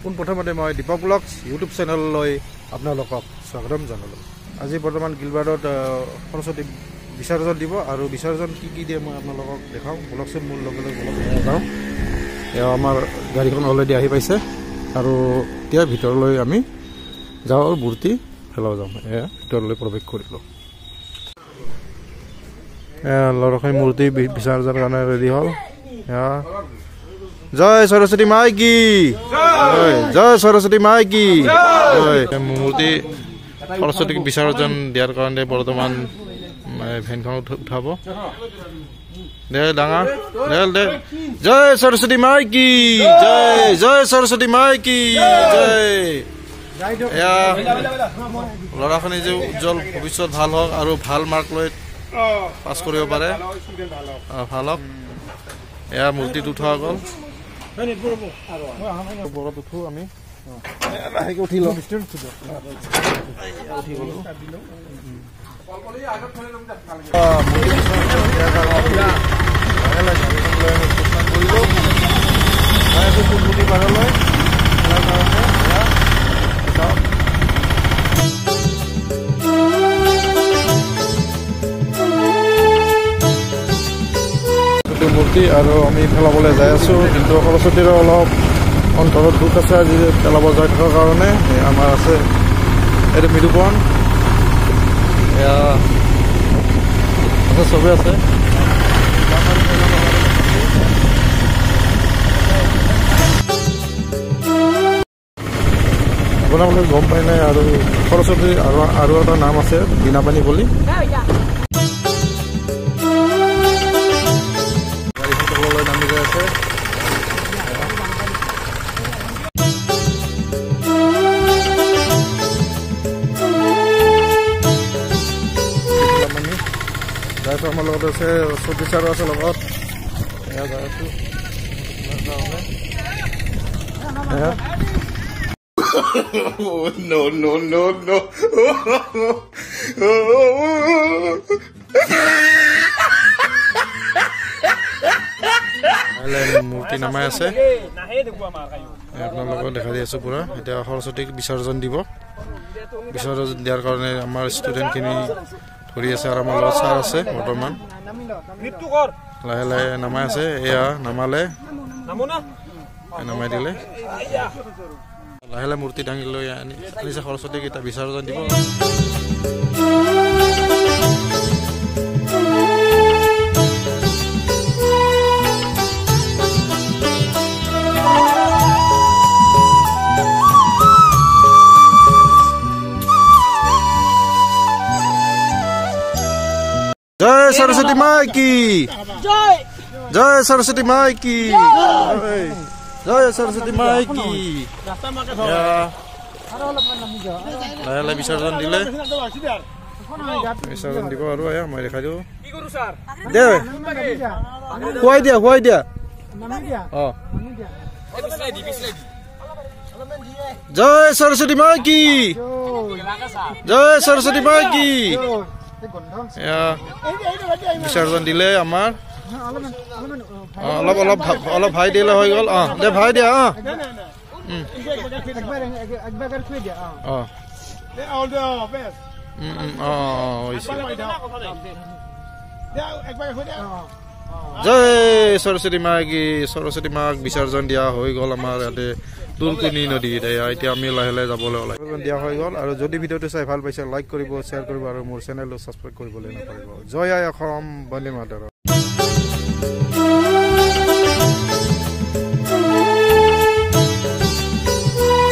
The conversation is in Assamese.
পোনপ্ৰথমতে মই দীপক ব্লগছ ইউটিউব চেনেললৈ আপোনালোকক স্বাগতম জনালোঁ। আজি বৰ্তমান গিলবাৰ্ডত সৰস্বতী বিসৰ্জন দিব আৰু বিসৰ্জন কি দিয়ে মই আপোনালোকক দেখাওঁ। ব্লগচোন মোৰ লগে লগে যাওঁ। এয়া আমাৰ গাড়ীখন অলৰেডি আহি পাইছে আৰু এতিয়া ভিতৰলৈ আমি যাওঁ আৰু মূৰ্তি পেলাব যাওঁ। এয়া ভিতৰলৈ প্ৰৱেশ কৰিলোঁ। লৰাখিনি মূৰ্তি বিসৰ্জনৰ কাৰণে ৰেডি হ'ল। এয়া জয় সৰস্বতী মাই কি জয় সৰস্বতী মাই কি জয়। মূৰ্তি সৰস্বতীক বিসৰ্জন দিয়াৰ কাৰণে বৰ্তমান ভেনখন উঠাব। দে ডাঙৰ দে জয় সৰস্বতী মাই কি জয় জয় সৰস্বতী মাই কি জয়। এয়া ল'ৰাখিনি যে উজ্জ্বল ভৱিষ্যত ভাল হওক আৰু ভাল মাৰ্ক লৈ পাছ কৰিব পাৰে, ভাল হওক। এয়া মূৰ্তিত উঠোৱা গ'ল। ওপৰত উঠো আমি উঠি লওঁ। মূৰ্তি আৰু আমি পেলাবলৈ যাই আছোঁ, কিন্তু সৰস্বতীৰ অলপ অন্তৰত দুখ আছে আজি পেলাব যাই থকাৰ কাৰণে। আমাৰ আছে এইটো মৃদুপন, এয়া আছে চবেই আছে। আপোনালোকে গম পাই নাই আৰু সৰস্বতীৰ আৰু এটা নাম আছে বীণাপানী বুলি। নামি গৈ আছে। যাইছো আমাৰ লগত আছে চৌধুৰী ছাৰো আছে লগত। এয়া যাই আছো মূৰ্তি নামাই আছে। আপোনালোকক দেখা দি আছো পুৰা। এতিয়া সৰস্বতীক বিসৰ্জন দিব। বিসৰ্জন দিয়াৰ কাৰণে আমাৰ ষ্টুডেণ্টখিনি ধৰি আছে আৰু আমাৰ লগত ছাৰ আছে বৰ্তমান। লাহে লাহে নামাই আছে। এয়া নামালে নামাই দিলে লাহে লাহে মূৰ্তি দাঙি লৈ আনিছে সৰস্বতীক। এতিয়া বিসৰ্জন দিব। জয় সরস্বতী মাই কি জয় সরস্বতী মাই কি জয় সরস্বতী মাই কি। লাহে লাহে বিসৰ্জন দিলে। বিসৰ্জন দিব আৰু এয়া মই দেখাই দিওঁ। দে খুৱাই দিয়া খুৱাই দিয়া। জয় সরস্বতী মাই কি জয় সরস্বতী মাই কি। বিসৰ্জন দিলে আমাৰ। অলপ অলপ অলপ ভাই দিলে হৈ গ'ল। দে ভাই দিয়া। জয় সৰস্বতী মা কি। সৰস্বতী মাক বিসৰ্জন দিয়া হৈ গ'ল আমাৰ ইয়াতে দুলকুনি নদীত। এতিয়া আমি লাহে লাহে যাবলৈ ওলাই দিয়া হৈ গ'ল। আৰু যদি ভিডিঅ'টো চাই ভাল পাইছে লাইক কৰিব, শ্বেয়াৰ কৰিব আৰু মোৰ চেনেলটো ছাবস্ক্ৰাইব কৰিবলৈ নাপাহৰিব। জয় আই অসম, বন্দে মাতৰম।